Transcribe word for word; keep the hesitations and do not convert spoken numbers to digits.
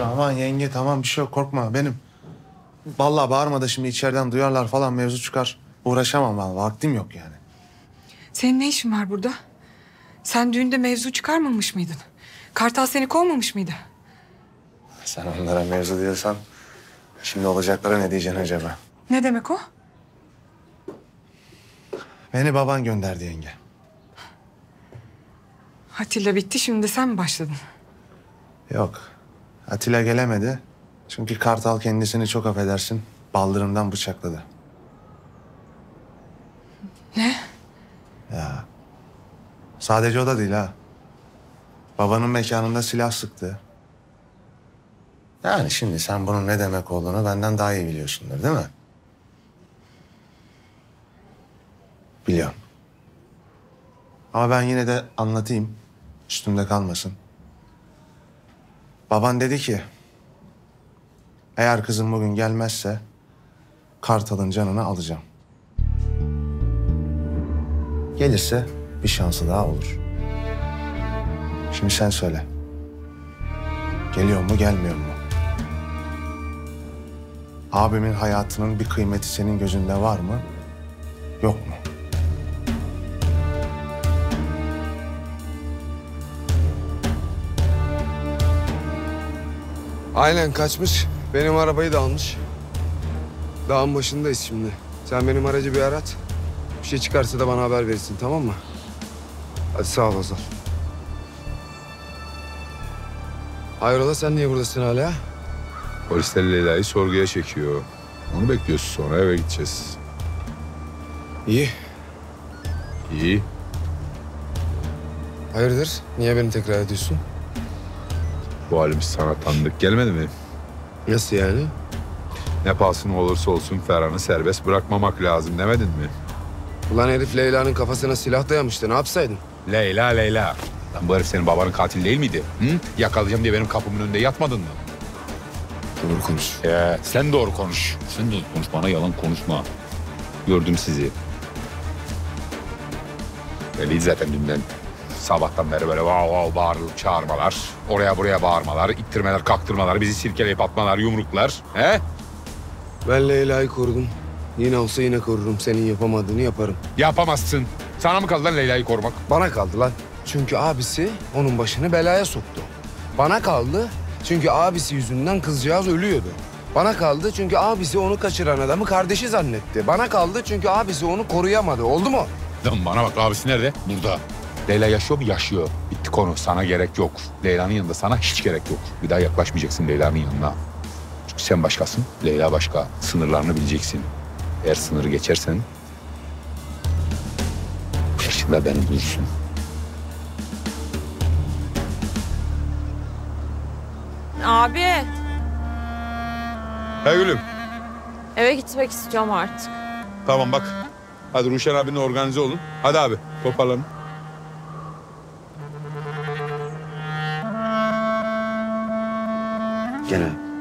Aman yenge tamam bir şey yok korkma benim. Vallahi bağırma da şimdi içeriden duyarlar falan mevzu çıkar. Uğraşamam vallahi vaktim yok yani. Senin ne işin var burada? Sen düğünde mevzu çıkarmamış mıydın? Kartal seni kovmamış mıydı? Sen onlara mevzu diyorsan şimdi olacaklara ne diyeceksin acaba? Ne demek o? Beni baban gönderdi yenge. Atilla bitti, şimdi de sen mi başladın? Yok. Atilla gelemedi. Çünkü Kartal kendisini çok affedersin baldırından bıçakladı. Ne? Ya. Sadece o da değil ha. Babanın mekanında silah sıktı. Yani şimdi sen bunun ne demek olduğunu benden daha iyi biliyorsundur değil mi? Biliyorum. Ama ben yine de anlatayım. Üstümde kalmasın. Baban dedi ki... eğer kızım bugün gelmezse... Kartal'ın canını alacağım. Gelirse bir şansı daha olur. Şimdi sen söyle. Geliyor mu gelmiyor mu? Abimin hayatının bir kıymeti senin gözünde var mı? Yok mu? Aynen kaçmış. Benim arabayı da almış. Dağın başındayız şimdi. Sen benim aracı bir arat. Bir şey çıkarsa da bana haber verirsin, tamam mı? Hadi sağ ol Hazal. Hayrola, sen niye buradasın hala? Polisler Leyla'yı sorguya çekiyor. Onu bekliyoruz, sonra eve gideceğiz. İyi. İyi. Hayırdır? Niye beni tekrar ediyorsun? Bu halimiz sana tanıdık gelmedi mi? Nasıl yani? Ne pahasına olursa olsun Ferhan'ı serbest bırakmamak lazım demedin mi? Ulan herif Leyla'nın kafasına silah dayamıştı. Ne yapsaydın? Leyla, Leyla. Lan bu herif senin babanın katili değil miydi? Hı? Yakalayacağım diye benim kapımın önünde yatmadın mı? Doğru konuş. Ee, sen doğru konuş. Sen doğru konuş, bana yalan konuşma. Gördüm sizi. Belliydi zaten dünden. Sabahtan beri böyle vav vav bağırıp çağırmalar. Oraya buraya bağırmalar, ittirmeler, kaktırmalar, bizi sirkeleyip atmalar, yumruklar. He? Ben Leyla'yı korudum. Yine olsa yine korurum. Senin yapamadığını yaparım. Yapamazsın. Sana mı kaldı lan Leyla'yı korumak? Bana kaldı lan. Çünkü abisi onun başını belaya soktu. Bana kaldı çünkü abisi yüzünden kızcağız ölüyordu. Bana kaldı çünkü abisi onu kaçıran adamı kardeşi zannetti. Bana kaldı çünkü abisi onu koruyamadı. Oldu mu? Lan bana bak, abisi nerede? Burada. Leyla yaşıyor mu? Yaşıyor. Bitti konu. Sana gerek yok. Leyla'nın yanında sana hiç gerek yok. Bir daha yaklaşmayacaksın Leyla'nın yanına. Çünkü sen başkasın, Leyla başka. Sınırlarını bileceksin. Eğer sınırı geçersen... ...karşında beni bulursun. Abi, Hey gülüm. eve gitmek istiyorum artık. Tamam bak. Hadi Ruşen abinle organize olun. Hadi abi toparlanın. Gel abi.